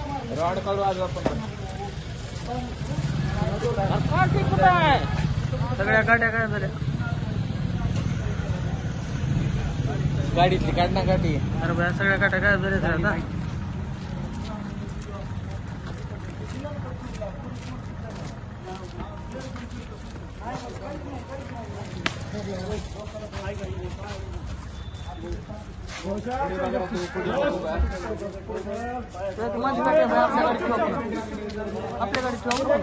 Rod काढू आज आपण काठी कुठे आहे? सगळ्या गाड्या काय झाल्या? गाडीतली काढ ना काठी. अरे बया सगळ्या गाड्या काय झाल्या आता? आपल्या गाडी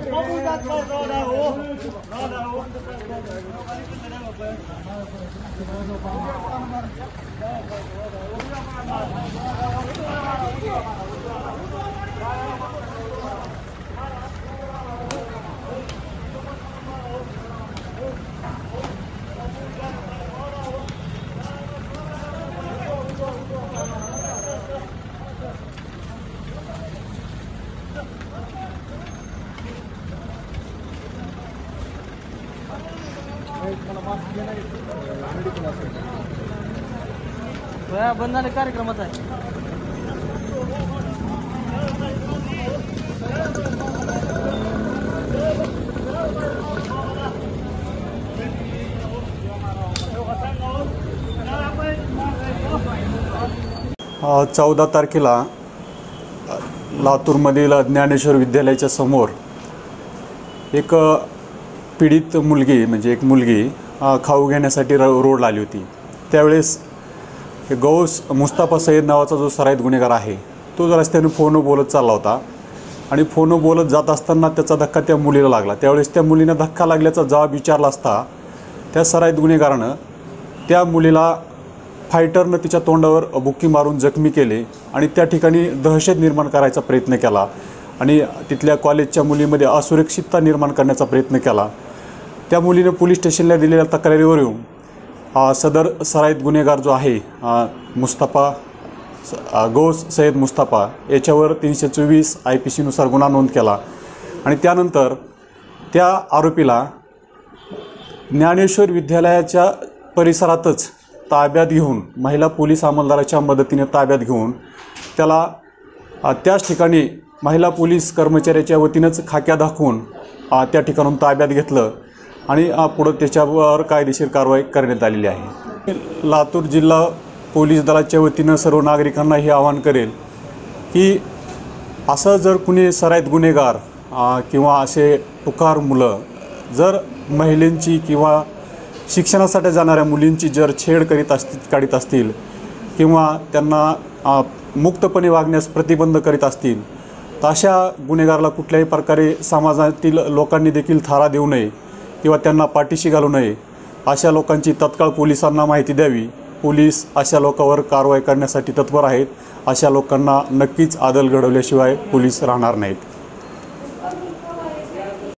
बंद झाले कार्यक्रमाचा आहे. आज 14 तारखेला लातूरमधील ज्ञानेश्वर विद्यालयाच्या समोर एक पीडित मुलगी म्हणजे एक मुलगी खाऊ घेण्यासाठी रोडला आली होती. त्यावेळेस गौस मुस्ताफा सय्यद नावाचा जो सराईत गुन्हेगार आहे तो रस्त्याने फोनवर बोलत चालला होता आणि फोनवर बोलत जात असताना त्याचा धक्का त्या मुलीला लागला. त्यावेळेस त्या मुलीने धक्का लागल्याचा जबाब विचारला असता त्या सराईत गुन्हेगारानं त्या मुलीला फायटरनं तिच्या तोंडावर बुक्की मारून जखमी केले आणि त्या ठिकाणी दहशत निर्माण करायचा प्रयत्न केला आणि तिथल्या कॉलेजच्या मुलीमध्ये असुरक्षितता निर्माण करण्याचा प्रयत्न केला. त्या मुलीने पोलीस स्टेशनला दिलेल्या तक्रारीवर येऊन सदर सराईत गुन्हेगार जो आहे मुस्ताफा गौस सय्यद मुस्ताफा याच्यावर 324 IPC नुसार गुन्हा नोंद केला आणि त्यानंतर त्या आरोपीला ज्ञानेश्वर विद्यालयाच्या परिसरातच ताब्यात घेऊन महिला पोलीस अंमलदाराच्या मदतीने ताब्यात घेऊन त्याला त्याच ठिकाणी महिला पोलीस कर्मचाऱ्याच्या वतीनंच खाक्या दाखवून त्या ठिकाणून ताब्यात घेतलं आणि पुढं त्याच्यावर कायदेशीर कारवाई करण्यात आलेली आहे. लातूर जिल्हा पोलीस दलाच्या वतीनं सर्व नागरिकांना हे आवाहन करेल की असं जर कुणी सराईत गुन्हेगार किंवा असे पुकार मुलं जर महिलांची किंवा शिक्षणासाठी जाणाऱ्या मुलींची जर छेड काढीत असतील किंवा त्यांना मुक्तपणे वागण्यास प्रतिबंध करीत असतील तर अशा गुन्हेगाराला कुठल्याही प्रकारे समाजातील लोकांनी देखील थारा देऊ नये किंवा त्यांना पाठीशी घालू नये. अशा लोकांची तत्काळ पोलिसांना माहिती द्यावी. पोलीस अशा लोकांवर कारवाई करण्यासाठी तत्पर आहेत. अशा लोकांना नक्कीच आदल घडवल्याशिवाय पोलीस राहणार नाहीत.